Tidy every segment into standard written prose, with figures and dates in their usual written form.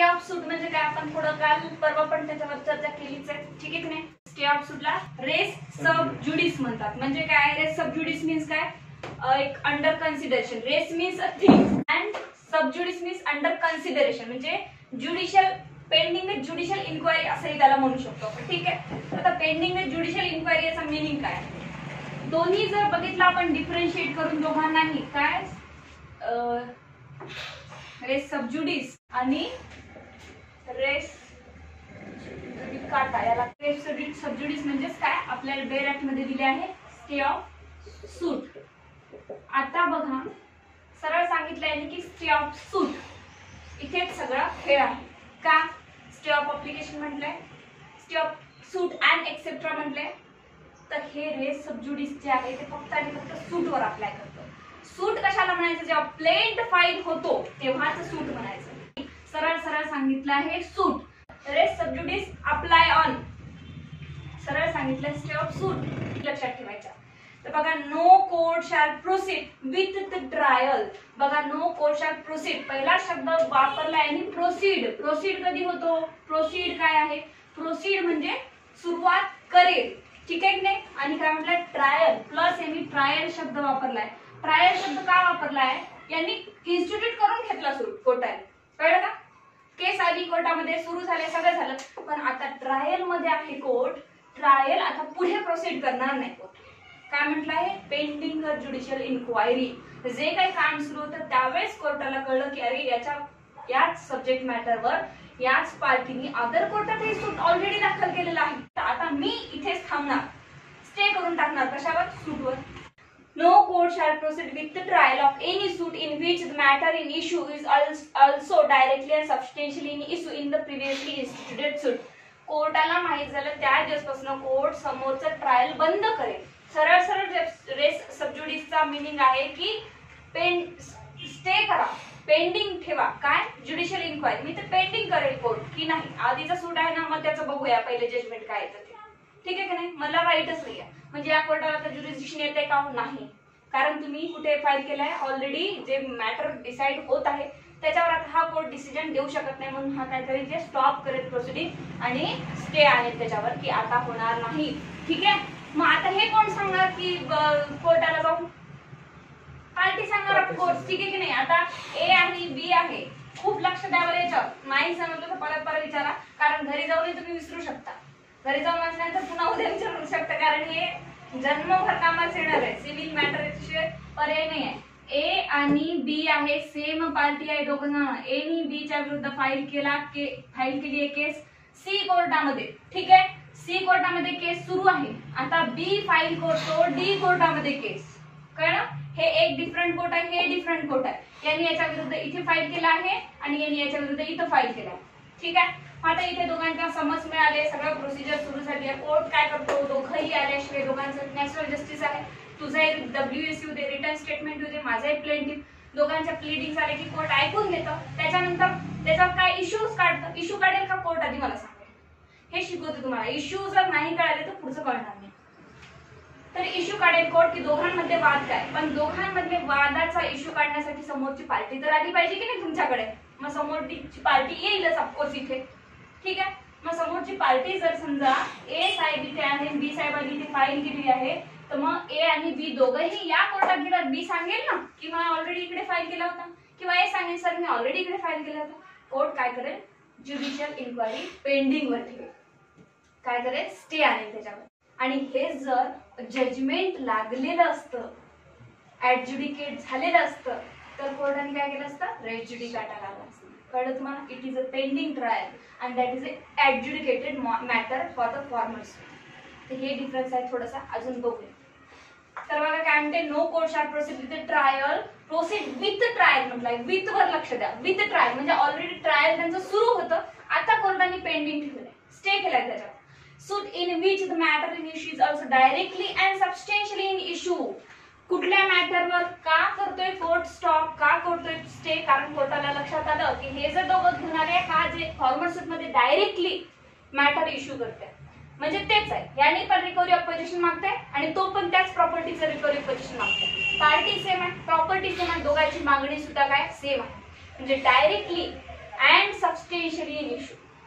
Of सूट म्हणजे काय आपण पुढं काल परवा पण त्याच्यावर चर्चा केलीच आहे, ठीक आहे की नाही. स्टे ऑफ सूटला रेस सब ज्युडिस म्हणतात. म्हणजे काय रेस सब ज्युडिस मीन्स काय, एक under consideration. Res means a thing and sub judice means under consideration, म्हणजे judicial pending with judicial inquiry असंही त्याला म्हणू शकतो आपण, ठीक आहे. आता पेंडिंग विथ ज्युडिशियल इन्क्वायरी याचा मिनिंग काय, दोन्ही जर बघितलं आपण डिफरन्शिएट करून दोघांनाही काय रेस सब ज्युडिस आणि रेस काटा, याला रेस सब ज्युडिस म्हणजेच काय आपल्याला बेर ऍक्ट मध्ये दिले आहे स्टे ऑफ सूट. आता बघा सरळ सांगितलं आहे की स्टे ऑफ सूट इथेच सगळा खेळ आहे. का स्टे ऑफ अप्लिकेशन म्हटलंय, stay of suit and etcetera म्हटलंय, तर हे रेस सब ज्युडिस जे आहे ते फक्त आणि फक्त सूट वर अप्लाय करतो. सूट कशाला म्हणायचं, जेव्हा प्लेंट फाईल होतो तेव्हाच सूट म्हणायचं. सरळ सरळ सांगितलं आहे suit. Res sub judice apply on, सरळ सांगितलं स्टे ऑफ सूट, लक्षात ठेवायचं. तर बघा no court shall proceed with the trial. बघा नो कोर्ट शॅल प्रोसीड पहिला शब्द वापरला आहे आणि प्रोसीड. प्रोसीड कधी होतो, प्रोसीड काय आहे, प्रोसीड म्हणजे सुरुवात करेल, ठीक आहे की नाही. आणि काय म्हटलंय ट्रायल प्लस यांनी ट्रायल शब्द वापरलाय. ट्रायल शब्द का वापरलाय, यांनी इन्स्टिट्यूट करून घेतला सूट कोर्टाने, कळलं का. केस आली कोर्टामध्ये, सुरू झाले, सगळं झालं, पण आता ट्रायल मध्ये आहे कोर्ट. ट्रायल आता पुढे प्रोसीड करणार नाही कोर्ट. काय म्हटलं आहे, पेंडिंग ज्युडिशियल इन्क्वायरी. जे काही काम सुरू होतं त्यावेळेस कोर्टाला कळलं की अरे याच सब्जेक्ट मॅटरवर याच पार्टीने अदर कोर्टात हे सूट ऑलरेडी दाखल केलेलं आहे, तर आता मी इथेच थांबणार, स्टे करून टाकणार कशावर, सूटवर. No court shall proceed with the trial of any suit in which the matter in issue is also directly and substantially in issue in the previously instituted suit. कोर्टाला माहित झालं त्या दिवसापासून कोर्ट समोरचं ट्रायल बंद करेल. सरळ सरळ रेस सबज्युडिसचा मिनिंग आहे की स्टे करा, पेंडिंग ठेवा. काय ज्युडिशियल इन्क्वायरी, मी तर पेंडिंग करेल कोर्ट की नाही, आधीचा सूट आहे ना, मग त्याचं बघूया पहिले जजमेंट काय येतं ते, ठीक आहे की नाही. मला राईटच नाही आहे, म्हणजे या कोर्टाला तर ज्युरिस्डिक्शन येते का, नाही, कारण तुम्ही कुठे फाईल केलाय ऑलरेडी, जे मॅटर डिसाइड होत आहे त्याच्यावर आता हा कोर्ट डिसिजन देऊ शकत नाही, म्हणून हा काहीतरी जे स्टॉप करेल प्रोसिडिंग आणि स्टे आहे त्याच्यावर की आता होणार नाही, ठीक आहे. मग आता हे कोण सांगणार की कोर्टाला जाऊन, पार्टी सांगणार ऑफकोर्स, ठीक आहे की नाही. आता ए आणि बी आहे, खूप लक्ष द्यावं याच्यावर, नाही समजलं तर परत परत विचारा, कारण घरी जाऊनही तुम्ही विसरू शकता. घरी जाऊन वाचल्यानंतर पुन्हा उद्या विचारू शकता, कारण हे जन्मभर कामाच येणार आहे. सिव्हिल मॅटर शिवाय पर्याय नाही आहे. ए आणि बी आहे, सेम पार्टी आहे दोघांना. ए नी बी च्या विरुद्ध फाईल केली आहे केस सी कोर्टामध्ये, ठीक आहे. सी कोर्टामध्ये केस सुरू आहे. आता बी फाईल करतो डी कोर्टामध्ये केस, कळलं. हे एक डिफरंट कोर्ट आहे, हे डिफरंट कोर्ट आहे. यांनी याच्या विरुद्ध इथे फाईल केला आहे आणि यांनी याच्या विरुद्ध इथं फाईल केला आहे, ठीक आहे. आता इथे दोघांना समज मिळाले, सगळं प्रोसिजर सुरू झाली आहे. कोर्ट काय करतो, दोघंही आल्याशिवाय दोघांचं नॅचरल जस्टिस आहे. तुझाही डब्ल्यूएस दे, रिटर्न स्टेटमेंट येऊ दे, माझाही प्लेंटिफ, दोघांच्या प्लीडिंग आले की कोर्ट ऐकून घेतं. त्याच्यानंतर त्याच्यावर काय इश्यूज काढतं. इश्यू काढेल का कोर्ट आधी मला सांगेल, हे शिकवते तुम्हाला. इश्यू जर नाही कळाले तर पुढचं कळणार नाही. तर इश्यू काढेल कोर्ट की दोघांमध्ये वाद काय, पण दोघांमध्ये वादाचा इश्यू काढण्यासाठी समोरची पार्टी तर आली पाहिजे की नाही तुमच्याकडे. मग समोरची पार्टी येईलच ऑफकोर्स इथे, ठीक आहे. मग समोरची पार्टी जर समजा ए साहेब इथे आहे, बी साहेबांनी इथे फाईल केली आहे, तर मग ए आणि बी दोघंही या कोर्टात गेल्यावर बी सांगेल ना की मला ऑलरेडी इकडे फाईल केला होता, किंवा ए सांगेल सर मी ऑलरेडी इकडे फाईल केला होता. कोर्ट काय करेल, ज्युडिशियल इन्क्वायरी पेंडिंग वर ठेवेल, काय करेल, स्टे आणेल त्याच्यावर. आणि हे जर जजमेंट लागलेलं असतं, ऍडज्युडिकेट झालेलं असतं, तर कोर्टाने काय केलं असतं, रेस ज्युडिकाटा लावला असतं. कळलं तुम्हाला. It is a pending trial and that is a adjudicated matter for the formal suit. तर हे डिफरन्स आहे थोडासा, अजून बघूया. तर बघा काय म्हणते, no court shall proceed with trial, proceed with trial म्हटलंय, विथ वर लक्ष द्या. विथ ट्रायल म्हणजे ऑलरेडी ट्रायल त्यांचं सुरू होतं, आता कोर्टाने पेंडिंग ठेवलंय, स्टे केलाय त्याच्यावर. Suit in which the matter in issue is also directly and substantially in issue. कुठल्या मॅटरवर का करतोय कोर्ट स्टॉप, का करतोय स्टे, कारण कोर्टाला लक्षात आलं की हे जर दोघं घेऊन आले, हा जे फॉर्मल सूट मध्ये डायरेक्टली मॅटर इश्यू करते, म्हणजे तेच आहे. यांनी पण रिकव्हरी ऑफ पोझिशन मागताय आणि तो पण त्याच प्रॉपर्टीचं रिकव्हरी पोझिशन मागताय. पार्टी सेम आहे, प्रॉपर्टी सेम आहे, दोघांची मागणी सुद्धा काय सेम आहे. म्हणजे डायरेक्टली अँड सबस्टेन्शियली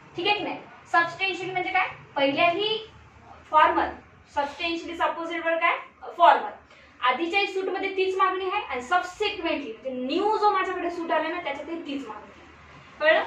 ठीक आहे की नाही. सबस्टेन्शियली म्हणजे काय, पहिल्याही फॉर्मल, सबस्टेन्शियली अपोजिट वर्ड काय फॉर्मल. आधीच्या सूट मध्ये तीच मागणी आहे आणि सबसिक्वेंटली म्हणजे न्यू जो माझ्याकडे सूट आला ना त्याच्यात तीच मागणी आहे. कळलं.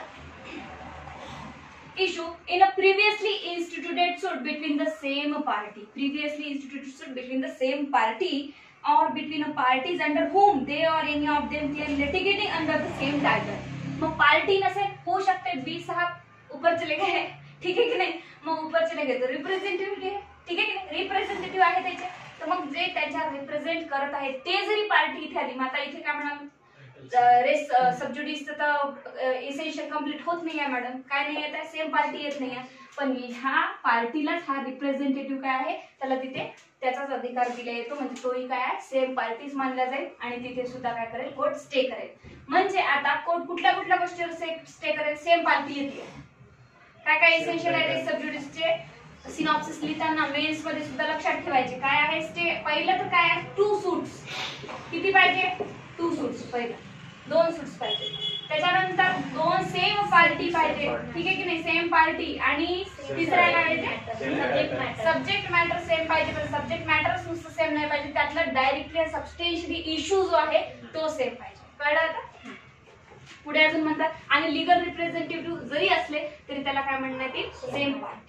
Issue in a previously instituted suit between the same party. Previously instituted suit between the same party or between a parties under whom they or any of them claim litigating under the same title. मग party नसेल, होऊ शकते बी साहब ऊपर चले गए, ठीक है की नाही. मग ऊपर चले गए तर रिप्रेझेंटेटिव्ह आहे, ठीक आहे की नाही, रिप्रेझेंटेटिव्ह आहे त्याचे. तर मग जे त्यांच्या रिप्रेझेंट करत आहे ते जरी पार्टी इथे आली, मग आता इथे काय म्हणाल रेस सबज्युडिस तर इसेन्शियल कंप्लीट होत नाही आहे मॅडम, काय नाही येत आहे, सेम पार्टी येत नाही आहे. पण ह्या पार्टीलाच हा रिप्रेझेंटेटिव्ह काय आहे त्याला तिथे त्याचाच अधिकार दिला येतो, म्हणजे तोही काय आहे सेम पार्टीज मानला जाईल आणि तिथे सुद्धा काय करेल कोर्ट स्टे करेल. म्हणजे आता कोर्ट कुठल्या कुठल्या गोष्टीवर स्टे करेल, सेम पार्टी येते. काय काय इसेन्शियल आहे रेस सबज्युडिसचे सिनॉप्सिस लिहिताना मेन्स मध्ये सुद्धा लक्षात ठेवायचे. काय आहे स्टे, पहिलं तर काय आहे 2 सूट्स, किती पाहिजे 2 सूट्स, पहिलं 2 सूट्स पाहिजे. त्याच्यानंतर 2 सेम पार्टी पाहिजे, ठीक आहे की नाही, सेम पार्टी. आणि तिसरा काय पाहिजे सब्जेक्ट मॅटर सेम पाहिजे. पण सब्जेक्ट मॅटरच नुसतं सेम नाही पाहिजे, त्यातलं डायरेक्टली सबस्टेन्शियली इश्यू जो आहे तो सेम पाहिजे. कळलं आता. पुढे अजून म्हणतात आणि लीगल रिप्रेझेंटेटिव्ह जरी असले तरी त्याला काय म्हणण्यात येईल same party.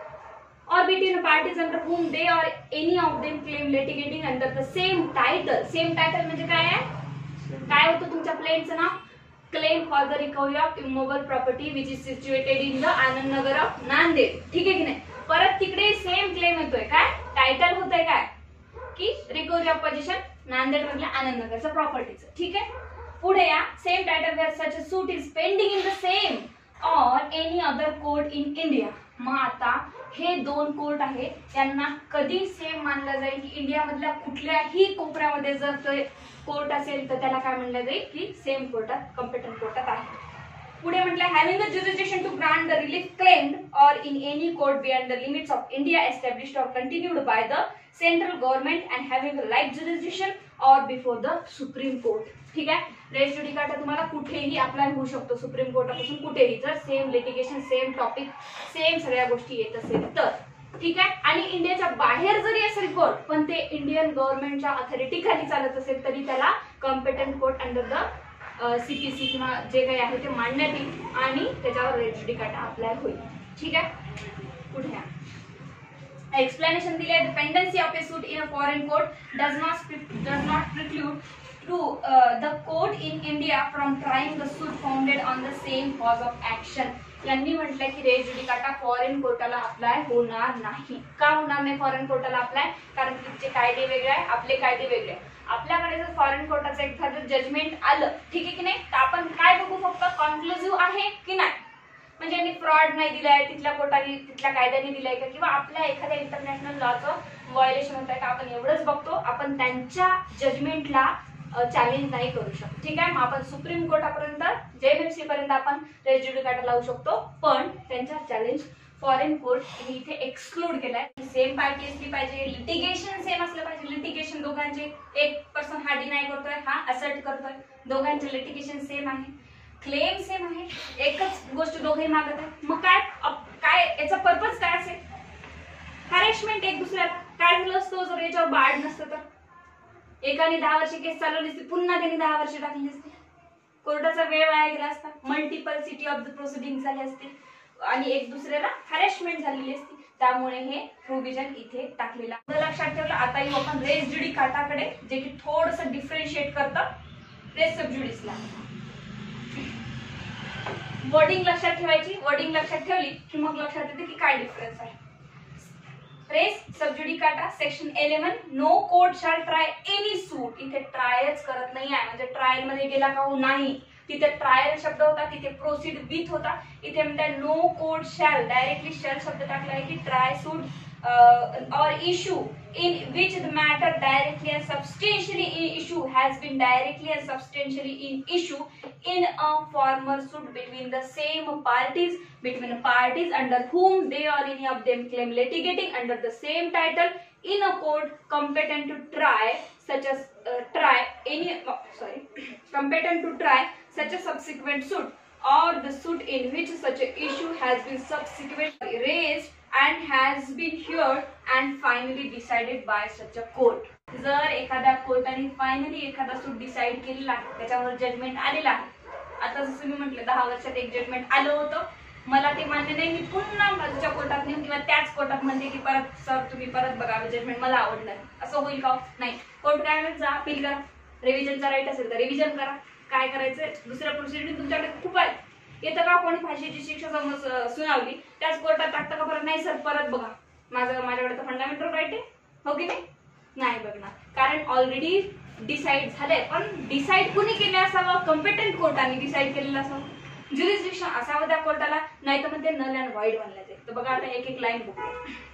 or between parties under whom they or any of them claim litigating under the same title. Same title म्हणजे काय आहे, काय होतं तुमच्या प्लेनचं नाव, claim for the recovery of immovable property which is situated in the Anand Nagar of Nanded, ठीक आहे की नाही. परत तिकडे सेम क्लेम येतोय, काय टायटल होतंय काय की रिकव्हरी ऑफ पोझिशन नांदेड मधल्या आनंद नगरचं प्रॉपर्टीचं, ठीक आहे. पुढे या same title where such a suit is pending in the same or any other court in India. मग आता हे 2 कोर्ट आहे यांना कधी सेम मानलं जाईल की इंडिया मधल्या कुठल्याही कोपऱ्यामध्ये जर ते कोर्ट असेल तर त्याला काय म्हणलं जाईल की सेम कोर्टात कॉम्पिटंट कोर्टात आहे. पुढे म्हटलं having the jurisdiction to grant the relief claimed or in any court beyond the limits of India established or continued by the central government and having like jurisdiction or before the supreme court, ठीक आहे. Race ज्युडिकाटा तुम्हाला कुठेही apply होऊ शकतो, supreme कोर्टापासून कुठेही, जर same litigation same topic same सगळ्या गोष्टी येत असेल तर, ठीक आहे. आणि इंडियाच्या बाहेर जरी असेल कोर्ट पण ते इंडियन गव्हर्नमेंटच्या अथॉरिटी खाली चालत असेल तरी त्याला competent court under the CPC किंवा जे काही आहे ते मांडण्यात येईल आणि त्याच्यावर रेस ज्युडिकाटा अप्लाय होईल, ठीक आहे. पुढे एक्सप्लेनेशन दिले, dependency of a suit in a foreign court does not preclude to the court in India from trying the suit founded on the same cause of action. यांनी म्हटलं की रेस ज्युडिकाटा फॉरेन कोर्टाला apply होणार नाही. का होणार नाही foreign कोर्टाला अप्लाय, कारण तिचे कायदे वेगळे आहे, आपले कायदे वेगळे आहे. आपल्याकडे जर फॉरेन कोर्टाचं एखादं जजमेंट आलं, ठीक आहे की नाही, तर आपण काय बघू फक्त कॉन्क्लुसिव्ह आहे की नाही, म्हणजे यांनी फ्रॉड नाही दिलाय, तिथल्या कोर्टाने तिथल्या कायद्याने दिलाय का, किंवा आपल्या एखाद्या इंटरनॅशनल लॉचं व्हायोलेशन होत आहे का, आपण एवढंच बघतो. आपण त्यांच्या जजमेंटला चॅलेंज नाही करू शकतो, ठीक आहे. मग आपण सुप्रीम कोर्टापर्यंत जेएमएफसी पर्यंत आपण रेस ज्युडिकाटा लावू शकतो, पण त्यांच्या चॅलेंज फॉरेन कोर्ट इथे एक्सक्लूड केलाय. सेम पार्टी असली पाहिजे, लिटिगेशन सेम असलं पाहिजे. लिटिगेशन दोघांचे, एक पर्सन हा डिनाय करतोय हा असर्ट करतोय, दोघांचे लिटिगेशन सेम आहे, क्लेम सेम आहे, एकच गोष्ट दोघेही मागत आहे. मग काय याचा पर्पज काय असेल, हॅरेसमेंट एक दुसऱ्याला. काय झालं असतं जर याच्यावर बाळ नसतं तर एकाने 10 वर्ष केस चालवली असती, पुन्हा त्यांनी 10 वर्ष टाकली असती, कोर्टाचा वेळ वाया गेला असता, multiplicity of the proceeding झाली असते आणि एक दुसऱ्याला हॅरेसमेंट झालेली असती. त्यामुळे हे प्रोव्हिजन इथे टाकलेला लक्षात ठेवलं. आता येऊ आपण रेस ज्युडिकाटाकडे, जे की थोडंसं डिफरन्शिएट करतं रेस सबज्युडिसला. वर्डिंग लक्षात ठेवायची, वर्डिंग लक्षात ठेवली की मग लक्षात येते की काय डिफरन्स आहे. रेस सबज्युडिकाटा section 11 no court shall try any suit. इथे ट्रायच करत नाही आहे, म्हणजे ट्रायल मध्ये गेला का हो नाही, तिथे ट्रायल शब्द होता, तिथे प्रोसीड विथ होता. इथे म्हणतात no court shall, directly shall शब्द टाकला आहे की try suit or issue in which the matter directly and substantially in issue has been directly and substantially in issue in a former suit between the same parties under whom they or any of them claim litigating under the same title in a court competent to try such as competent to try such a subsequent suit or the suit in which such an issue has been subsequently raised and has been heard and finally decided by such a court. जर एखाद्या कोर्टाने finally एखादा सूट decide केलेला आहे, त्याच्यावर judgement आलेला आहे. आता जसं मी म्हटलं 10 वर्षात एक जजमेंट आलं होतं, मला ते मान्य नाही, मी पुन्हा बाजूच्या कोर्टात नेऊन किंवा त्याच कोर्टात म्हणते की परत सर तुम्ही परत बघा जजमेंट मला आवडलं, असं होईल का? नाही. कोर्ट काय म्हणेल, जा अपील करा, रिव्हिजनचा राईट असेल तर रिव्हिजन करा, काय करायचंय दुसऱ्या प्रोसिडिंग तुमच्याकडे खूप आहे. येतं का कोणी फाशीची शिक्षा सुनावली त्याच कोर्टात टाकतं का परत? नाही सर परत बघा, माझ्याकडे तर फंडामेंटल राईट आहे, हो की नाही बघणार, कारण ऑलरेडी डिसाईड झालंय. पण डिसाईड कुणी केलं असावं? कॉम्पिटंट कोर्टाने डिसाईड केलेलं असावं, ज्युरिस्डिक्शन असावं त्या कोर्टाला, नाही तर मग ते नल अँड व्हाईड बनलं जाईल. तर बघा आता एक एक लाईन बघूया.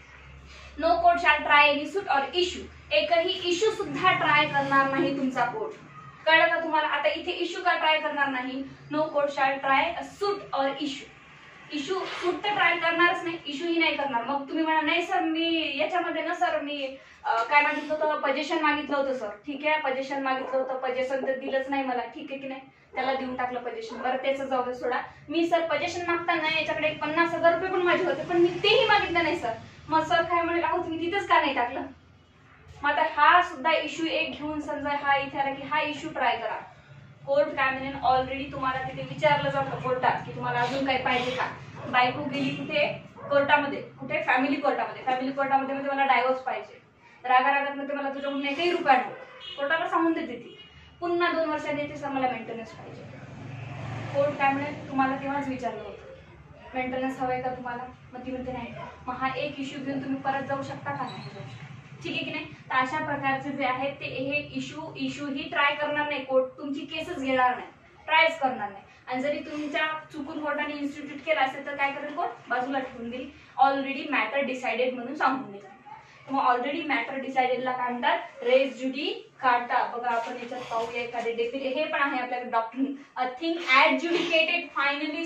No court shall try any suit or issue, एकही इश्यू सुद्धा ट्राय करणार नाही तुमचा कोर्ट. कळलं का तुम्हाला? आता इथे इश्यू का ट्राय करणार नाही? No court shall try a suit or issue. Issue suit तर ट्राय करणारच नाही, इश्यू ही नाही करणार. मग तुम्ही म्हणा नाही सर मी याच्यामध्ये ना सर मी काय मागितलं होतं, पजेशन मागितलं होतं सर. ठीक आहे, पजेशन मागितलं होतं, पजेशन तर दिलंच नाही मला, ठीक आहे की नाही, त्याला देऊन टाकलं पजेशन. बरं त्याचं जाऊ दे सोडा. मी सर पजेशन मागताना याच्याकडे 50,000 रुपये पण माझे होते, पण मी तेही मागितलं नाही सर. मग सर काय म्हणेल, अहो तुम्ही तिथंच का नाही टाकलं? मग आता हा सुद्धा इश्यू एक घेऊन समजा हा इथे आला की हा इश्यू ट्राय करा. कोर्ट काय म्हणेल, ऑलरेडी तुम्हाला तिथे विचारलं जातं कोर्टात की तुम्हाला अजून काही पाहिजे का? बायको गेली कुठे? कोर्टामध्ये. कुठे? फॅमिली कोर्टामध्ये. फॅमिली कोर्टामध्ये मध्ये मला डायव्होर्स पाहिजे, रागारागात मध्ये मला तुझ्याकडून एकही रुपया नको, कोर्टाला सांगून देते ती. पुन्हा 2 वर्षांनी येते सर मला मेंटेनन्स पाहिजे. कोर्ट काय म्हणेल, तुम्हाला तेव्हाच विचारलं होतं मेंटेनन्स हवंय का तुम्हाला? मग ती म्हणते नाही. मग हा एक इश्यू घेऊन तुम्ही परत जाऊ शकता का? नाही जाऊ शकता, ठीक आहे की नाही. तर अशा प्रकारचे जे आहेत ते हे इश्यू ही ट्राय करणार नाही कोर्ट, तुमची केसच घेणार नाही, ट्रायच करणार नाही. आणि जरी तुमच्या चुकून कोर्टाने इन्स्टिट्यूट केला असेल तर काय करेल कोर्ट? बाजूला ठेवून देईल, ऑलरेडी मॅटर डिसाइडेड म्हणून सांगून देईल. मग ऑलरेडी मॅटर डिसाइडेडला काय म्हणतात? Res judicata. बघा आपण याच्यात पाहूया एखादे डेफिनेशन, हे पण आहे आपल्याकडे doctrine. A thing adjudicated finally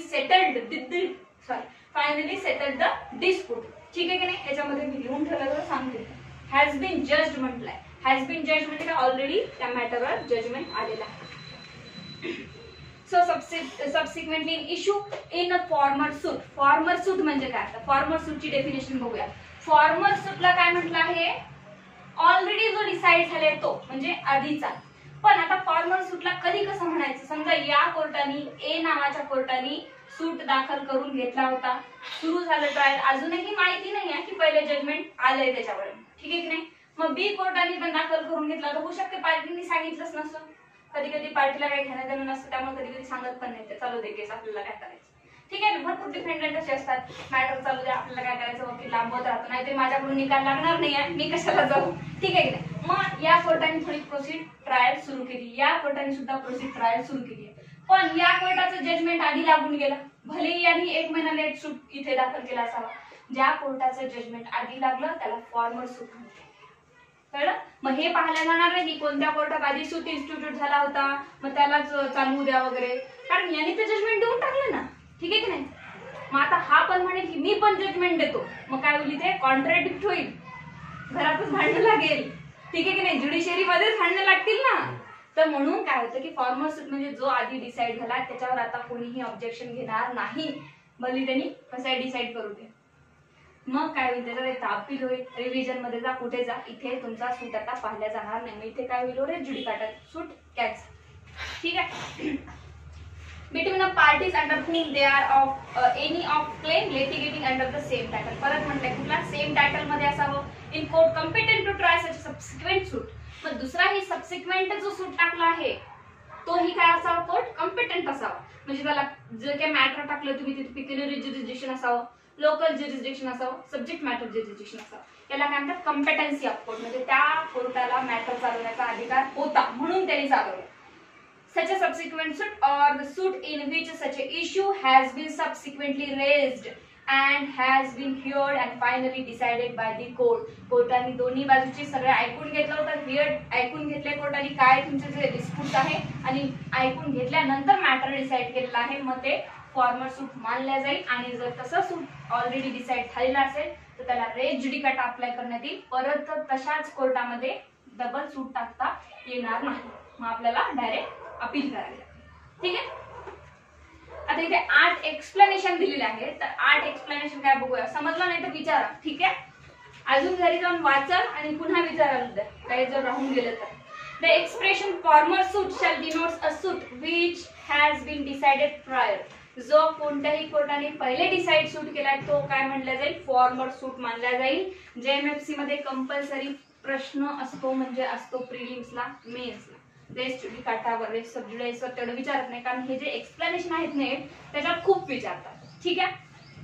settled the dispute. ठीक आहे की नाही. याच्यामध्ये मी लिहून ठेवलं तर सांगते. हॅज बीन जज्ड म्हटलंय, हॅज बीन जज्ड म्हणजे ऑलरेडी त्या मॅटरवर जजमेंट आलेला आहे. So subsequently in issue in a former suit. Former suit म्हणजे काय? आता फॉर्मर सूटची डेफिनेशन बघूया. फॉर्मर सूटला काय म्हटलं आहे? ऑलरेडी जो डिसाइड झालाय तो, म्हणजे आधीचा. पण आता फॉर्मर सूटला कधी कसं म्हणायचं? समजा या कोर्टाने, ए नावाच्या कोर्टाने सूट दाखल करून घेतला होता, सुरू झालं ट्रायल, अजूनही माहिती नाही आहे की पहिले जजमेंट आलंय त्याच्यावर, ठीक आहे की नाही. मग बी कोर्टाने पण दाखल करून घेतला तर होऊ शकते पार्टीने सांगितलंच नसतं. कधी कधी पार्टीला काही घेणं देणं नसतं, त्यामुळे कधी कधी सांगत पण नाही, चालू दे केस आपल्याला काय करायचं. ठीक आहे, भरपूर डिफेंडंट असे असतात, मॅटर चालू दे आपल्याला काय करायचं, वकील लांबवत राहतो, नाहीतरी माझ्याकडून निकाल लागणार नाही आहे, मी कशाला जाऊ, ठीक आहे की नाही. मग या कोर्टाने थोडी प्रोसीड ट्रायल सुरू केली, या कोर्टाने सुद्धा प्रोसीड ट्रायल सुरू केली. पण या कोर्टाचं जजमेंट आधी लागून गेलं, भले यांनी 1 महिना लेट सूट इथे दाखल केला असावा. ज्या कोर्टाचं जजमेंट आधी लागलं त्याला फॉर्मर सूट म्हणतात. कळलं? मग हे पाहायला जाणार नाही की कोणत्या कोर्टात आधी सूट इन्स्टिट्यूट झाला होता मग त्यालाच चालवू द्या वगैरे, कारण यांनी तर जजमेंट देऊन टाकलं ना, ठीक आहे की नाही. मग आता हा पण म्हणेल की मी पण जजमेंट देतो, मग काय होईल, ते कॉन्ट्रॅडिक्ट होईल, घरातच भांडण लागेल, ठीक आहे की नाही, ज्युडिशियरी मध्येच भांडणं लागतील ना. तर म्हणून काय होतं की फॉर्मर सूट म्हणजे जो आधी डिसाइड झाला त्याच्यावर आता कोणीही ऑब्जेक्शन घेणार नाही, भले त्यांनी कसं डिसाइड करू दे. मग काय होईल, त्याचा एक अपील होईल, रिव्हिजन मध्ये जा, कुठे जा, इथे तुमचा सूट आता पाहिला जाणार नाही, मग इथे काय होईल, रेस जुडिकाटा, सूट कॅन्सल, ठीक आहे. Between the parties under whom they are of any of claim litigating under the same title. परत म्हटलंय कुठला सेम टायटल मध्ये असावं. In court competent to try such subsequent suit. मग दुसरा ही सबसिक्वेंट जो सूट टाकला आहे तो ही काय असावा, कोर्ट कॉम्पिटंट असावा, म्हणजे त्याला जे काही मॅटर टाकलं तुम्ही तिथे पिक्युलरी ज्युरिस्डिक्शन असावं, लोकल ज्युरिस्डिक्शन असावं, सब्जेक्ट मॅटर ज्युरिस्डिक्शन असावं. याला काय म्हणतात, कॉम्पिटन्सी ऑफ कोर्ट, म्हणजे त्या कोर्टाला मॅटर चालवण्याचा अधिकार होता म्हणून त्यांनी चालवलं. Such a subsequent suit or the suit in which such a issue has been subsequently raised and has been heard and finally decided by the court. कोर्टाने दोन्ही बाजूची सगळं ऐकून घेतलं होतं, ऐकून घेतले कोर्टाने काय तुमचे जे डिस्प्यूट आहे आणि ऐकून घेतल्यानंतर मॅटर डिसाइड केलेला आहे, मग ते फॉर्मर सूट मानल्या जाईल. आणि जर तसं सूट ऑलरेडी डिसाइड झालेला असेल तर त्याला रेस जुडिकाटा अप्लाय करण्यात येईल, परत तशाच कोर्टामध्ये डबल सूट टाकता येणार नाही, मग आपल्याला डायरेक्ट अपील करावी लागेल, ठीक आहे. आता इथे 8 एक्सप्लेनेशन दिलेले आहे, तर 8 एक्सप्लेनेशन काय बघूया. समजलं नाही तर विचारा, ठीक आहे. अजून घरी जाऊन वाचा आणि पुन्हा विचारायला द्या काही जर राहून गेलं तर. The expression former suit shall denotes a suit which has been decided prior. जो कोणत्याही कोर्टाने पहिले डिसाइड सूट केलाय तो काय म्हणला जाईल, फॉर्मर सूट मानला जाईल. JMFC मध्ये कंपल्सरी प्रश्न असतो, म्हणजे असतो प्रिलिम्सला, मेन्सला. रेस जुडिकाटावर, रेस सबजुडिसवर तेवढं विचारत नाही, कारण हे जे एक्सप्लेनेशन आहेत ना त्याच्यात खूप विचारतात, ठीक आहे.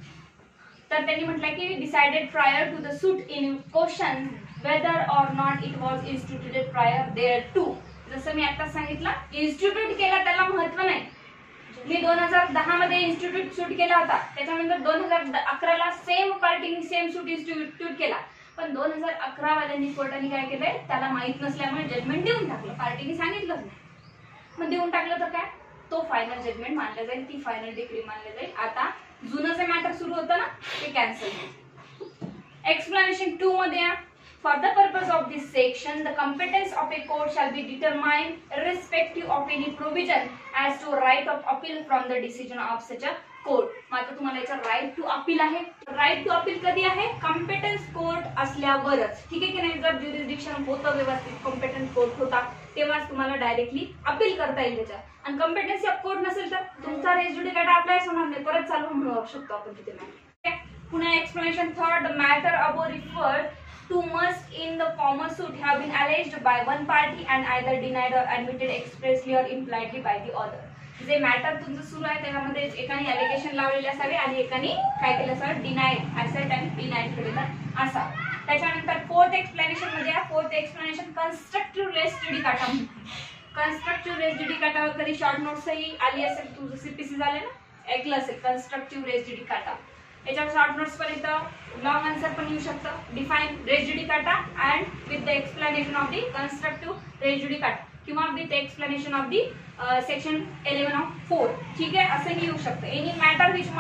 तर त्यांनी म्हटलं की decided prior to the suit in question whether or not it was instituted prior thereto. जसं मी आता सांगितलं, इन्स्टिट्यूट केला त्याला महत्व नाही. मी 2010 मध्ये इन्स्टिट्यूट सूट केला होता, त्याच्यानंतर 2011 ला सेम पार्टीने सेम सूट इन्स्टिट्यूट केला, पण 2011 वाल्यांनी कोर्टाने काय केलंय त्याला माहित नसल्यामुळे जजमेंट देऊन टाकलं, पार्टीने सांगितलं नाही. मग देऊन टाकलं तर काय, तो फायनल जजमेंट मानला जाईल, ती फायनल डिग्री मानली जाईल. आता जुनं जे मॅटर सुरू होतं ना ते कॅन्सल होईल. एक्सप्लेनेशन 2 मध्ये For the purpose of this section, the competence of a court shall be determined irrespective of any provision as to right of appeal from the decision of such a court. मात्र तुम्हाला याचा right to appeal आहे. Right to appeal कधी आहे, competence court असल्यावरच, ठीक आहे की नाही. जर ज्युरिस्डिक्शन होतं व्यवस्थित, कॉम्पिटन्स कोर्ट होता, तेव्हाच तुम्हाला डायरेक्टली अपील करता येईल त्याच्या. आणि कॉम्पिटन्सी ऑफ कोर्ट नसेल तर तुमचा रेस जुडिकाटा अप्लायच होणार नाही, परत चालू म्हणू शकतो आपण तिथे मॅटर. पुन्हा explanation third, the matter above referred to must in the former suit have been alleged by one party and either denied or admitted expressly or impliedly by the other. जे मॅटर तुमचं सुरू आहे त्याच्यामध्ये एकाने allegation लावलेले असावे आणि एकाने काय केलं असावे, डिनाइड ऍसेट आणि डिनाइड केलेलं असावं. त्याच्यानंतर फोर्थ एक्सप्लेनेशन मध्ये fourth explanation constructive res judicata म्हणतात. कन्स्ट्रक्टिव्ह रेस जुडिकाटावर कधी शॉर्ट नोट्सही आली असेल, तुझं CPC झाले ना, ऐकलं असेल कन्स्ट्रक्टिव्ह रेस जुडिकाटा. याच्यावर शॉर्ट नोट्स पण येतं, लॉंग आन्सर पण येऊ शकतं. Define res judicata and with the explanation of the constructive res judicata किंवा with explanation of the section 11 of 4, ठीक आहे, असंही येऊ शकतं. Any matter which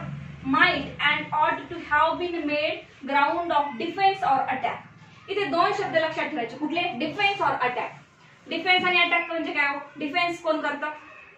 might and ought to have been made ground of defence or attack. इथे दोन शब्द लक्षात ठेवायचे, कुठले, डिफेन्स ऑर अटॅक. डिफेन्स आणि अटॅक म्हणजे काय, डिफेन्स कोण करतं,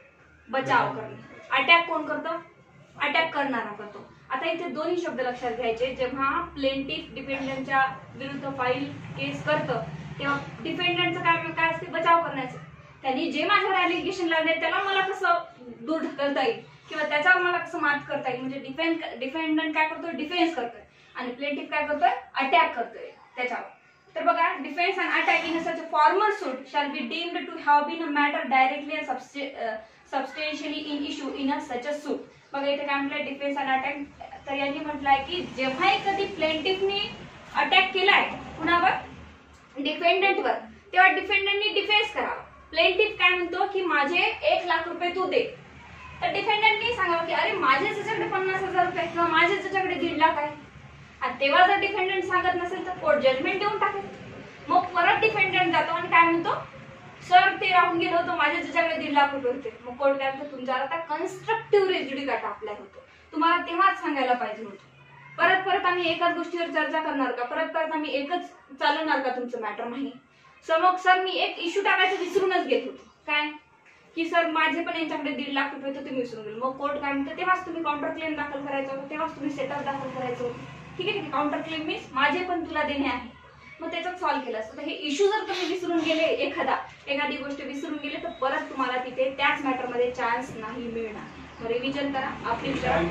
बचाव करणे, अटॅक कोण करतं, अटॅक करणारा करतो. आता इथे दोन्ही शब्द लक्षात घ्यायचे. जेव्हा प्लेंटिफ डिफेंडंटच्या विरुद्ध फाईल केस करतं तेव्हा डिफेंडंटचं काय असते, बचाव करण्याचं. त्यांनी जे माझ्यावर अलिगेशन लावले त्याला मला कसं दूर ढकलता येईल किंवा त्याच्यावर मला कसं मात करता येईल, म्हणजे डिफेंडंट काय करतोय, डिफेन्स करतोय आणि प्लेंटिफ काय करतोय, अटॅक करतोय त्याच्यावर. तर बघा, defence and attack in such formal suit shall be deemed to have been a matter directly and substantially in issue in such a suit. बघा इथे काय म्हटलंय, डिफेन्स अँड अटॅक. तर यांनी म्हटलंय की जेव्हा कधी प्लेंटिफने अटॅक केलाय कुणावर, डिफेंडंटवर, तेव्हा डिफेंडंटनी डिफेन्स करावा. प्लेंटिफ काय म्हणतो की माझे 1 लाख रुपये तू दे, तर डिफेंडंटनी सांगावं की अरे माझे त्याच्याकडे 50,000 रुपये किंवा माझे त्याच्याकडे 1.5 लाख आहे. आणि तेव्हा जर डिफेंडंट सांगत नसेल तर कोर्ट जजमेंट देऊन टाकेल. मग परत डिफेंडंट जातो आणि काय म्हणतो, सर ते राहून गेलो होतो, माझे त्याच्याकडे 1.5 लाख रुपये होते. मग कोर्ट काय म्हणतो, तुमच्यावर आता कन्स्ट्रक्टिव्ह रेस जुडिकाटा अप्लाय होतो. तुम्हाला तेव्हाच सांगायला पाहिजे होतं. परत परत आम्ही एकाच गोष्टीवर चर्चा करणार का, परत परत आम्ही एकच चालवणार का तुमचं मॅटर नाही. मग सर मी एक इश्यू टाकायचं विसरूनच घेत होतो, काय की सर माझे पण यांच्याकडे 1.5 लाख रुपये होते, तुम्ही विसरून गेलो. मग कोर्ट काय म्हणतो, तेव्हाच तुम्ही काउंटर क्लेम दाखल करायचं होतं, तेव्हाच तुम्ही सेटअप दाखल करायचं होतं, ठीक आहे. काउंटर क्लेम मीन्स माझे पण तुला देणे आहे. मग त्याच्यात सॉल्व्ह केलं असतं. हे इश्यू जर तुम्ही विसरून गेले, एखादी गोष्ट विसरून गेले, तर परत तुम्हाला तिथे त्याच मॅटर मध्ये चान्स नाही मिळणार. रिव्हिजन करा आपली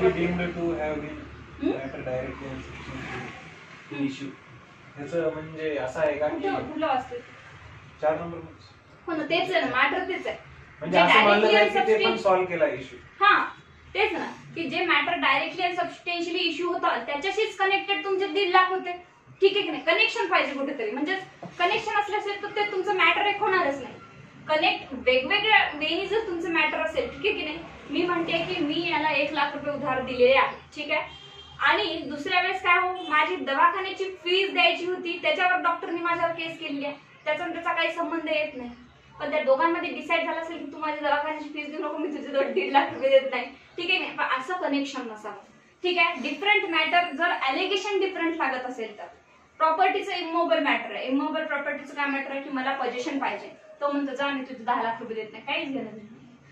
इश्यू. ह्याचं म्हणजे असं आहे का की कुठलं वाचतोय 4 नंबर हो ना, तेच आहे ना, मॅटर तेच आहे. म्हणजे असं मानलं जाईल की ते पण सॉल्व्ह केला इश्यू. हा तेच ना, की जे मॅटर डायरेक्टली आणि सबस्टेन्शियली इश्यू होता त्याच्याशीच कनेक्टेड तुमचे 1.5 लाख होते, ठीक आहे की नाही. कनेक्शन पाहिजे कुठेतरी, म्हणजे कनेक्शन असल्यास तर ते तुमचं मॅटर एक होणारच नाही. कनेक्ट वेगवेगळ्या वेनी जर तुमचं मॅटर असेल, ठीक आहे की नाही. मी म्हणते की मी याला 1 लाख रुपये उधार दिलेले आहे, ठीक आहे, आणि दुसऱ्या वेळेस काय हो, माझी दवाखान्याची फीस द्यायची होती, त्याच्यावर डॉक्टरनी माझ्यावर केस केलेली आहे, त्याचा काही संबंध येत नाही. पण त्या दोघांमध्ये डिसाईड झालं असेल की तू माझी दवाखान्याची फीस देऊ नको, मी तुझे 1.5 लाख रुपये देत नाही, ठीक आहे नाही. पण असं कनेक्शन नसावं, ठीक आहे. डिफरंट मॅटर जर अलिगेशन डिफरंट लागत असेल तर. प्रॉपर्टीचं इमोबल मॅटर आहे, इमोबल प्रॉपर्टीचं काय मॅटर आहे की मला पोझिशन पाहिजे, तो म्हणतो जा मी तुझे 10 लाख रुपये देत नाही, काहीच घेणं नाही.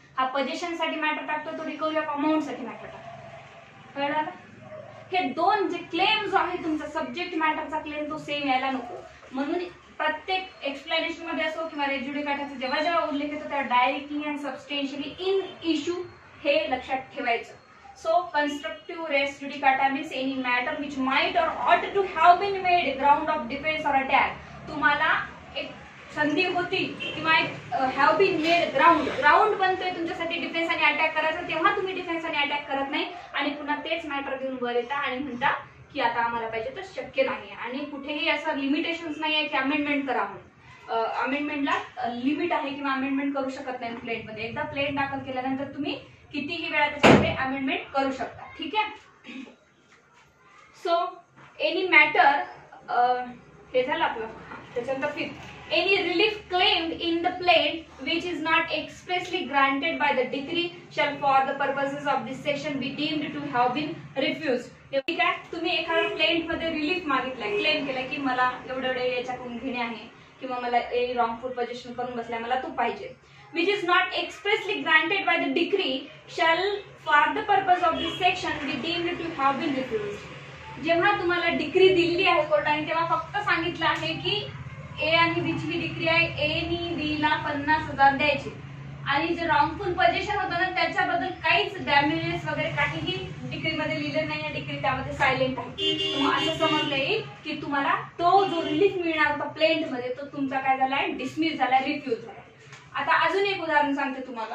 हा पोझिशन साठी मॅटर टाकतो, तो रिकव्हरी ऑफ अमाऊंट साठी मॅटर टाकतो. कळलं ना? हे दोन जे क्लेम जो आहे तुमचा सब्जेक्ट मॅटरचा क्लेम तो सेम यायला नको. म्हणून प्रत्येक एक्सप्लेनेशन मध्ये असो किंवा रेस जुडिकाटाचा जेव्हा जेव्हा उल्लेख येतो त्या directly and substantially in issue हे लक्षात ठेवायचं. So constructive res judicata means any matter which might or ought to have been made ground of defense or attack. तुम्हाला एक संधी होती किंवा एक हॅव बीन मेड ग्राउंड बनतोय तुमच्यासाठी डिफेन्स आणि अटॅक करायचा, तेव्हा तुम्ही डिफेन्स आणि अटॅक करत नाही आणि पुन्हा तेच मॅटर घेऊन वर येता आणि म्हणता की आता आम्हाला पाहिजे तर शक्य नाही. आणि कुठेही असं लिमिटेशन्स नाही आहे की अमेंडमेंट करा म्हणून. अमेंडमेंटला लिमिट आहे किंवा अमेंडमेंट करू शकत नाही प्लेनमध्ये. एकदा प्लेन दाखल केल्यानंतर तुम्ही कितीही वेळा त्याच्यामध्ये अमेंडमेंट करू शकता. ठीक आहे. सो एनी मॅटर हे झालं आपलं. त्याच्यानंतर fifth, any relief claimed in the plaint which is not expressly granted by the decree shall for the purposes of this section be deemed to have been refuse. ठीक आहे. तुम्ही एखाद्या plain मध्ये relief मागितलाय, claim केलाय की मला एवढे याच्याकडून घेणे आहे किंवा मला रॉंगफुल पोझिशन करून बसलाय, मला तू पाहिजे. Which is not expressly granted by the decree shall for the purpose of this section be deemed to have been refused. जेव्हा तुम्हाला डिक्री दिलेली आहे कोर्टाने तेव्हा फक्त सांगितलं आहे की ए आणि बी ची डिक्री आहे, ए नी बी ला 50,000 द्यायचे आणि जे रॉंगफुल पोझिशन होतं ना त्याच्याबद्दल काहीच डॅमेजेस वगैरे काहीही डिक्री मध्ये लिहिलं नाही. डिक्री त्यामध्ये सायलेंट आहे. मग असं समजलं येईल की तुम्हाला तो जो रिलीफ मिळणार होता प्लेंट मध्ये तो तुमचा काय झालाय, डिसमिस झालाय, रिफ्यूज झालाय. आता अजून एक उदाहरण सांगते तुम्हाला.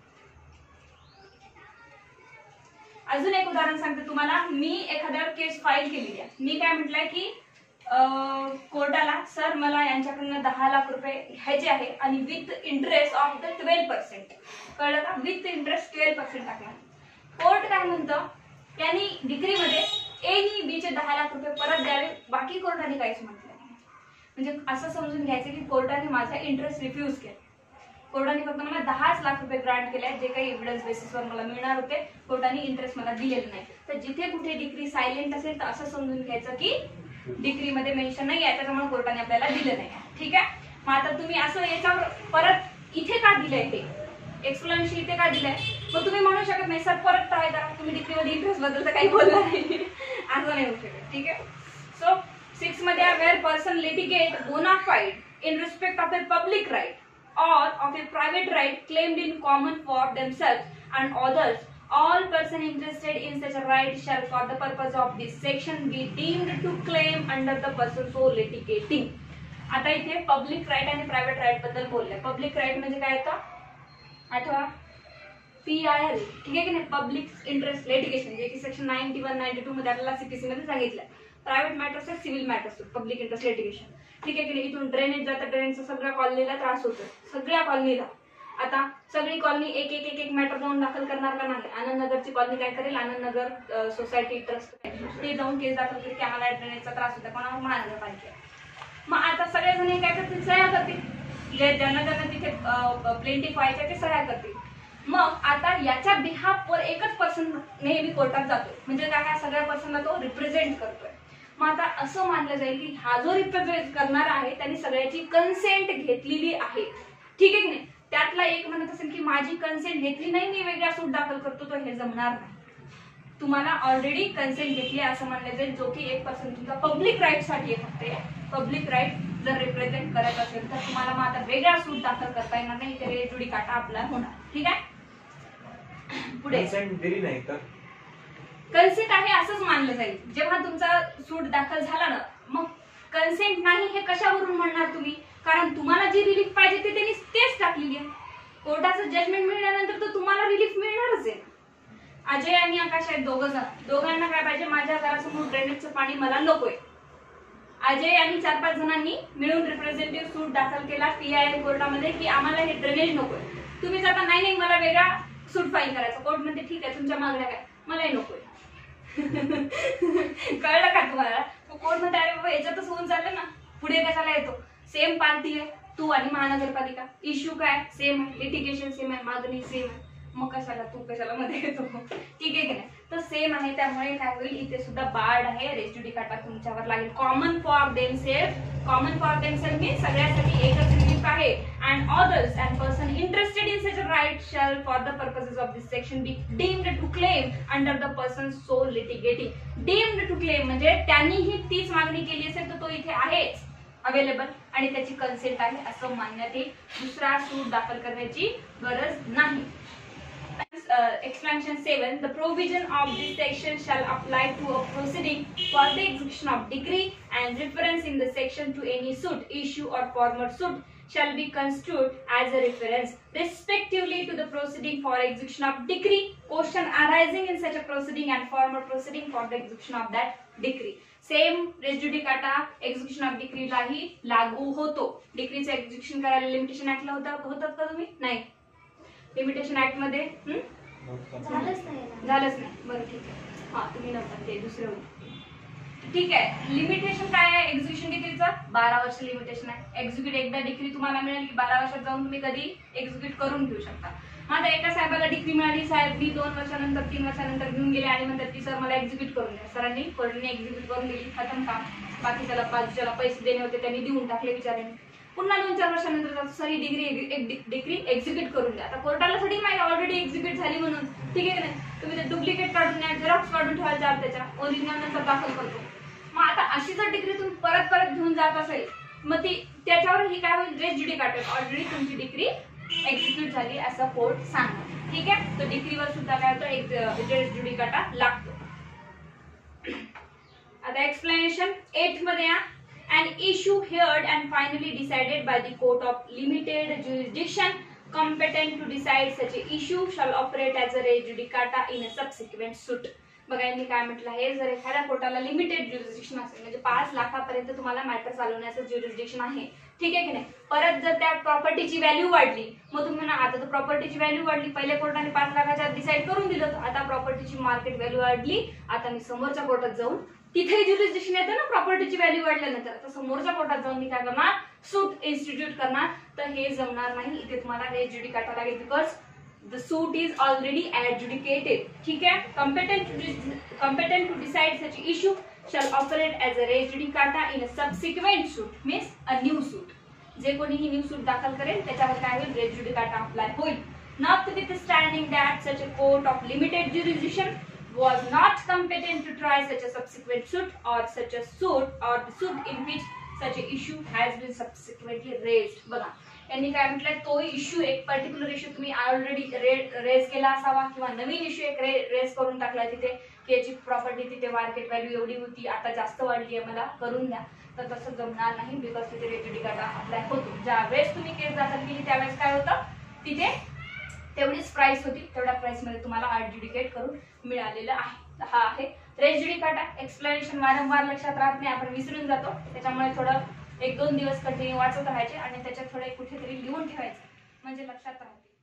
मी एखाद्यावर केस फाईल केलेली आहे. मी काय म्हटलंय की कोर्टाला सर मला यांच्याकडनं 10 लाख रुपये घ्यायचे आहे आणि विथ इंटरेस्ट ऑफ द 12%. कळलं का? विथ इंटरेस्ट 12% टाकला. कोर्ट काय म्हणतं, यांनी डिक्रीमध्ये ए नी बी चे 10 लाख रुपये परत द्यावे, बाकी कोर्टाने काहीच म्हटलं नाही. म्हणजे असं समजून घ्यायचं की कोर्टाने माझा इंटरेस्ट रिफ्यूज केला. कोर्टाने फक्त मला 10 लाख रुपये ग्रांट केले, जे काही एव्हिडन्स बेसिसवर मला मिळणार होते. कोर्टाने इंटरेस्ट मला दिलेलं नाही. तर जिथे कुठे डिक्री सायलेंट असेल तर असं समजून घ्यायचं की डिक्रीमध्ये मेन्शन नाही आहे, त्याच्यामुळे कोर्टाने आपल्याला दिलं नाही. ठीक आहे. मग आता तुम्ही असं याच्यावर परत इथे का दिलंय, ते एक्सप्लेनेशन इथे का दिलंय, मग तुम्ही म्हणू शकत नाही सर परत ट्राय करा, तुम्ही डिक्रीमध्ये इंटरेस्ट बद्दल तर काही बोलला नाही, असं नाही होऊ शकत. ठीक आहे. सो 6 मध्ये where person litigate bona fide in respect of a public right or of a private right claimed in common for themselves and others, all person interested in such a right shall for the purpose of this section be deemed to claim under the person so litigating. आता इथे public right आणि private right बद्दल बोलले. Public right म्हणजे काय होतं, आठवा PIL. ठीक आहे की नाही, पब्लिक इंटरेस्ट लिटिगेशन, जे की सेक्शन 91-92 मध्ये आपल्याला CPC मध्ये सांगितलंय. प्रायव्हेट मॅटर्स आहे, civil matters, public interest litigation. ठीक आहे की नाही. इथून ड्रेनेज जातं, ड्रेनेजचा सगळ्या कॉलनीला त्रास होतो, सगळ्या कॉलनीला. आता सगळी कॉलनी एक मॅटर जाऊन दाखल करणार का नाही. आनंदनगरची कॉलनी काय करेल, आनंदनगर सोसायटी ट्रस्ट ते जाऊन केस दाखल करेल की आम्हाला ड्रेनेजचा त्रास होता, कोणावर, महानगरपालिका. मग आता सगळेजण काय करतील, सह्या करतील, जे ज्यांना तिथे प्लेंटिफ व्हायचे ते सह्या करतील. मग आता याच्या बिहाफवर एकच पर्सन नेहमी कोर्टात जातो, म्हणजे काय, ह्या सगळ्या पर्सनला तो रिप्रेझेंट करतोय. मग आता असं मानलं जाईल की हा जो रिप्रेझेंट करणार आहे त्यांनी सगळ्याची कन्सेंट घेतलेली आहे. ठीक आहे की नाही. त्यातला एक म्हणत असेल की माझी कन्सेंट घेतली नाही, मी वेगळा सूट दाखल करतो, तो हे जमणार नाही. तुम्हाला ऑलरेडी कन्सेंट घेतली असं मानलं जाईल, जो की एक पर्सन तुमचा पब्लिक राईट साठी फक्त पब्लिक राईट जर रिप्रेझेंट करत असेल तर तुम्हाला मग आता वेगळा सूट दाखल करता येणार नाही, तर रे जुडिकाटा आपला होणार. ठीक आहे. पुढे कन्सेंट दिली नाही तर कन्सेंट आहे असंच मानलं जाईल. जेव्हा तुमचा सूट दाखल झाला ना, मग कन्सेंट नाही हे कशावरून म्हणणार तुम्ही, कारण तुम्हाला जी रिलीफ पाहिजे ते त्यांनी तेच टाकलेली आहे. कोर्टाचं जजमेंट मिळाल्यानंतर तर तुम्हाला रिलीफ मिळणारच आहे. अजय आणि आकाश आहेत दोघं जण, दोघांना काय पाहिजे, माझ्या घरासमोर ड्रेनेजचं पाणी मला नकोय. अजय आणि 4-5 जणांनी मिळून रिप्रेझेंटेटिव्ह सूट दाखल केला PIL कोर्टामध्ये की आम्हाला हे ड्रेनेज नकोय. तुम्ही जाता नाही मला वेगळा सूट फाईल करायचा. कोर्ट म्हणते ठीक आहे, तुमच्या मागण्या काय, मलाही नकोय. कळलं का तुम्हाला. कोर्ट मध्ये अरे बाबा याच्यातच होऊन चाललं ना, पुढे कशाला येतो. सेम पार्टी आहे तू आणि महानगरपालिका, इश्यू काय सेम आहे, लिटिगेशन सेम आहे, मागणी सेम आहे, मग कशाला तू कशाला मध्ये येतो. ठीक आहे की नाही. तर सेम आहे, त्यामुळे काय होईल इथे सुद्धा बार्ड आहे, रेस जुडिकाटा तुमच्यावर लागेल. Common for themselves, common for themselves means सगळ्यासाठी एकच रिलीफ आहे. And others and person interested in such a right shall for the purposes of this section be deemed to claim under the person so litigating. Deemed to claim म्हणजे त्यांनीही तीच मागणी केली असेल तर तो इथे आहेच अवेलेबल आणि त्याची कन्सेंट आहे असं मानण्यात येईल. दुसरा सूट दाखल करण्याची गरज नाही. Explanation 7. The provision of this section shall apply to a proceeding for the execution of decree, and reference in the section to any suit, issue or former suit shall be construed as a reference respectively to the proceeding for execution of decree, question arising in such a proceeding, and former proceeding for the execution of that decree. Same res judicata execution of डिक्रीलाही लागू होतो. डिक्रीचं execution करायला limitation ऍक्टला होतात का तुम्ही? नाही. Limitation act मध्ये झालंच नाही. बरं ठीक आहे. हा तुम्ही नव्हता, ते दुसरे होते. ठीक आहे. लिमिटेशन काय आहे एक्झिक्युशन डिक्रीचं? 12 वर्ष लिमिटेशन आहे. एक्झिक्यूट एकदा डिक्री तुम्हाला मिळेल की 12 वर्षात जाऊन तुम्ही कधी एक्झिक्यूट करून घेऊ शकता. आता एका साहेबाला डिग्री मिळाली, साहेब मी 2 वर्षानंतर 3 वर्षानंतर घेऊन गेले आणि म्हणतात की सर मला एक्झिक्यूट करून द्या. सरांनी कोर्टाने एक्झिक्यूट करून दिली, खतम काम. बाकी त्याला बाजूच्याला पैसे देणे होते त्यांनी देऊन टाकले बिचाऱ्याने. पुन्हा 2-4 वर्षानंतर सर ही डिग्री एक्झिक्यूट करून द्या. आता कोर्टाला थोडी माहिती ऑलरेडी एक्झिक्यूट झाली म्हणून, ठीक आहे की नाही. तुम्ही ते डुप्लिकेट काढून द्या, झेरॉक्स काढून ठेवायचा त्याच्या, ओरिजिनल नंतर दाखल करतो. मग आता अशी जर डिग्री तुम्ही परत घेऊन जात असेल मग ती त्याच्यावर ही काय होईल, रेस जुडिकाटा ऑलरेडी तुमची डिग्री एक्झिक्यूट झाली असं कोर्ट सांगतो. ठीक आहे. तर डिग्रीवर सुद्धा काय होतं, रेस जुडिकाटा लागतो. आता एक्सप्लेनेशन 8 मध्ये या. An issue heard and finally decided by the court of limited jurisdiction competent to decide such a issue shall operate as a res judicata in a subsequent suit. बघा यांनी काय म्हटलं आहे, जर एखाद्या कोर्टाला लिमिटेड ज्युरिस्डिक्शन असेल म्हणजे 5 लाखापर्यंत तुम्हाला मॅटर चालवण्याचं ज्युरिस्डिक्शन आहे, ठीक आहे की नाही. परत जर त्या प्रॉपर्टीची व्हॅल्यू वाढली मग तुम्ही ना, आता तर प्रॉपर्टीची व्हॅल्यू वाढली, पहिले कोर्टाने 5 लाखाच्या डिसाईड करून दिलं होतं, आता प्रॉपर्टीची मार्केट व्हॅल्यू वाढली, आता मी समोरच्या कोर्टात जाऊन तिथे ज्युरिस्डिक्शन येतं ना प्रॉपर्टीची व्हॅल्यू वाढल्यानंतर, आता समोरच्या कोर्टात जाऊन मी काय करणार, सूट इन्स्टिट्यूट करणार. तर हे जमणार नाही, इथे तुम्हाला रेस जुडिकाटा लागेल because the suit is already adjudicated. ठीक है. competent to decide such issue shall operate as a res judicata in a subsequent suit means a new suit. जे कोणी ही न्यू सूट दाखल करेल त्याच्यावर काय होईल, रेस जुडिकाटा अप्लाय होईल. notwithstanding that such a court of limited jurisdiction was not competent to try such a subsequent suit or such a suit or the suit in which such a issue has been subsequently raised. बघा यांनी काय म्हटलंय, तो issue एक particular issue तुम्ही already raise केला असावा किंवा नवीन इश्यू एक रेज करून टाकला तिथे की याची प्रॉपर्टी तिथे मार्केट व्हॅल्यू एवढी होती आता जास्त वाढली आहे मला करून द्या. तर तसं जमणार नाही बिकॉज तिथे रेस जुडिकाटा अप्लाय होतो. ज्या वेळेस तुम्ही केस दाखल केली त्यावेळेस काय होतं, तिथे तेवढीच प्राइस होती, तेवढ्या प्राइस मध्ये तुम्हाला adjudicate करून मिळालेलं आहे. हा आहे रेस जुडिकाटा. एक्सप्लेनेशन वारंवार लक्षात राहत नाही, आपण विसरून जातो, त्याच्यामुळे थोडं 1-2 दिवस कंटिन्यू वाचत राहायचे आणि त्याच्यात थोडे कुठेतरी लिहून ठेवायचं म्हणजे लक्षात राहते.